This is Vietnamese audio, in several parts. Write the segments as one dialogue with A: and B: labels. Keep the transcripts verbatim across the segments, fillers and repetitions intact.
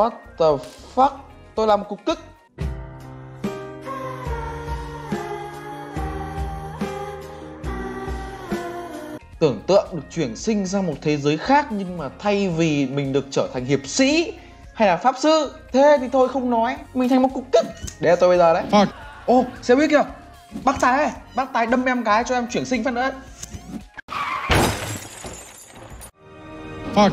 A: What the fuck? Tôi làm một cục cức. Tưởng tượng được chuyển sinh sang một thế giới khác, nhưng mà thay vì mình được trở thành hiệp sĩ hay là pháp sư, thế thì thôi không nói, mình thành một cục cức. Đấy là tôi bây giờ đấy. Ô, oh, xe buýt kìa. Bác tài ơi, bác tài đâm em cái cho em chuyển sinh phát nữa. Fuck.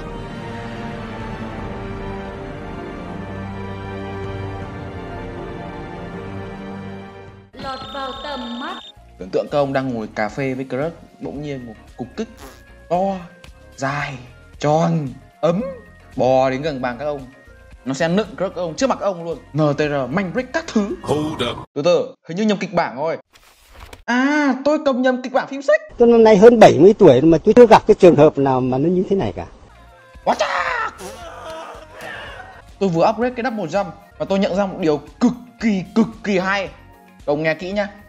B: Lọt vào tầm mắt.
A: Tưởng tượng các ông đang ngồi cà phê với crush, bỗng nhiên một cục cức to, dài, tròn, ấm bò đến gần bàn các ông. Nó sẽ nựng crush các ông trước mặt các ông luôn. en tê rờ, manh break các thứ. Từ từ, hình như nhầm kịch bản rồi. À, tôi cầm nhầm kịch bản phim sách.
C: Tôi năm nay hơn bảy mươi tuổi mà tôi chưa gặp cái trường hợp nào mà nó như thế này cả.
A: Quá cha! Tôi vừa upgrade cái double jump và tôi nhận ra một điều cực kỳ cực kỳ hay. Các ông nghe kỹ nhá.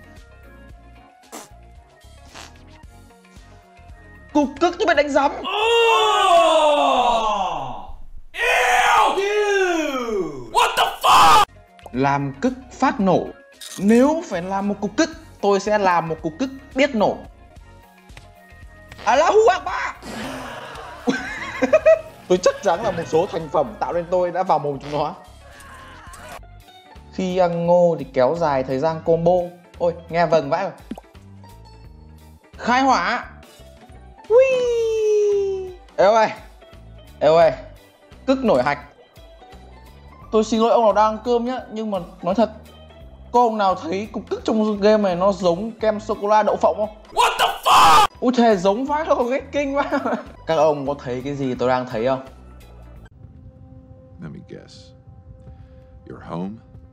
A: Cục cức như bị đánh giấm. What the fuck? Làm cức phát nổ. Nếu phải làm một cục cức, tôi sẽ làm một cục cức biết nổ. Allahu Akbar. Tôi chắc chắn là một số thành phẩm tạo nên tôi đã vào mồm chúng nó. Khi ăn ngô thì kéo dài thời gian combo. Ôi, nghe vần vãi rồi. Khai hỏa. Ui. Ê ơi, ê ơi, cức nổi hạch. Tôi xin lỗi ông nào đang ăn cơm nhá, nhưng mà nói thật, có ông nào thấy cục cức trong game này nó giống kem sô-cô-la đậu phộng không? What the fuck? Ui thề giống vãi đâu, ghét kinh quá. Các ông có thấy cái gì tôi đang thấy không?
D: Let me guess. Your home?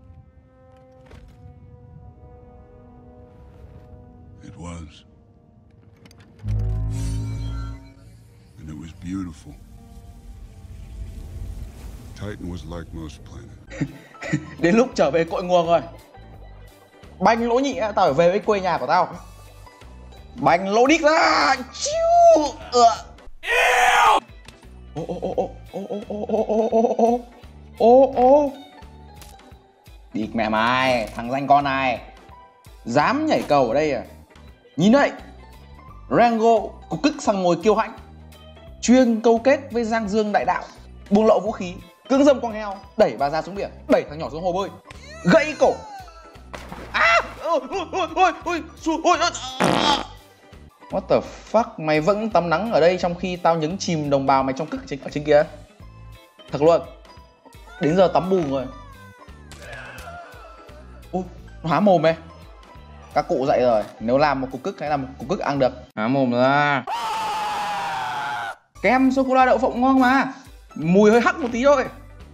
E: It was. And it was beautiful. Titan was like most planets.
A: Đến lúc trở về cội nguồn rồi. Banh lỗ nhị, tao phải về với quê nhà của tao. Banh lỗ đít ra. Chiu. Ô ô ô ô ô ô ô ô ô ô ô ô ô. Địt mẹ mày, thằng danh con này dám nhảy cầu ở đây à? Nhìn đây, Rango cục cức sang ngồi kiêu hãnh, chuyên câu kết với Giang Dương đại đạo, buông lậu vũ khí, cưỡng dâm con heo, đẩy bà ra xuống biển, đẩy thằng nhỏ xuống hồ bơi, gãy cổ. À, ôi ôi ôi ôi ôi. What the fuck, mày vẫn tắm nắng ở đây trong khi tao nhấn chìm đồng bào mày trong cức ở trên kia. Thật luôn. Đến giờ tắm bùn rồi. Ôi, nó há mồm mày. Các cụ dậy rồi, nếu làm một cục cức hãy làm một cục cức ăn được. Há mồm ra. Kem sô-cô-la đậu phộng ngon mà. Mùi hơi hắc một tí thôi.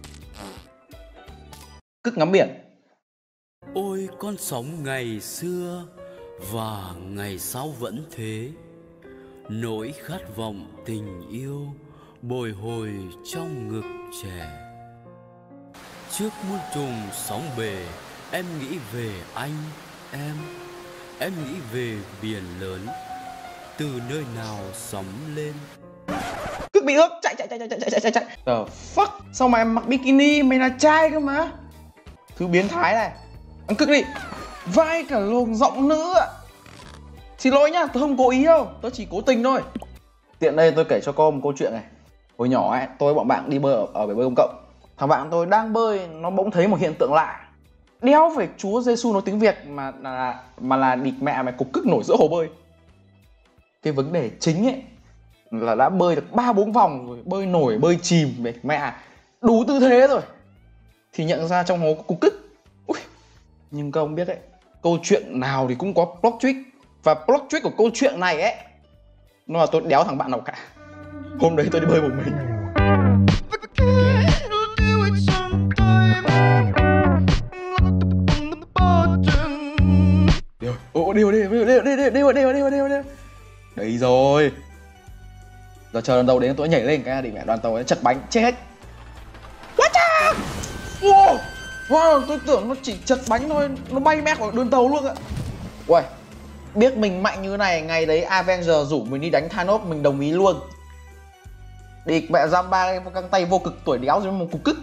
A: Cức ngắm biển.
F: Ôi con sống ngày xưa và ngày sau vẫn thế, nỗi khát vọng tình yêu bồi hồi trong ngực trẻ. Trước muôn trùng sóng bể, em nghĩ về anh em, em nghĩ về biển lớn, từ nơi nào sóng lên.
A: Cức bị ướt, chạy chạy chạy chạy chạy chạy chạy. The fuck, sao mày mặc bikini, mày là trai cơ mà. Thứ biến thái này. Ăn cức đi. Vai cả lồng giọng nữ ạ. Xin lỗi nhá, tôi không cố ý đâu, tôi chỉ cố tình thôi. Tiện đây tôi kể cho cô một câu chuyện này. Hồi nhỏ ấy, tôi với bọn bạn đi bơi ở, ở bể bơi công cộng. Thằng bạn tôi đang bơi, nó bỗng thấy một hiện tượng lạ. Đéo phải Chúa Giêsu nói tiếng Việt mà là mà là địt mẹ mày cục cức nổi giữa hồ bơi. Cái vấn đề chính ấy là đã bơi được ba bốn vòng rồi, bơi nổi, bơi chìm, mẹ mẹ đủ tư thế rồi, thì nhận ra trong hố có cục cức. Ui. Nhưng các ông biết đấy, câu chuyện nào thì cũng có plot twist. Và plot twist của câu chuyện này ấy, nó là tôi đéo thằng bạn nào cả. Hôm đấy tôi đi bơi một mình. Điều, ô, điều, điều, điều, điều, điều, điều, điều, điều, điều, điều, điều. Đấy rồi. Giờ chờ đoàn tàu đến tôi nhảy lên cái định mẹ đoàn tàu ấy chật bánh chết hết. Quá cha. Wow. Wow, tôi tưởng nó chỉ chật bánh thôi, nó bay mét vào đoàn tàu luôn ạ. Ui, biết mình mạnh như thế này, ngày đấy Avenger rủ mình đi đánh Thanos mình đồng ý luôn. Đi mẹ giam ba găng tay vô cực tuổi đéo rồi một cục cức.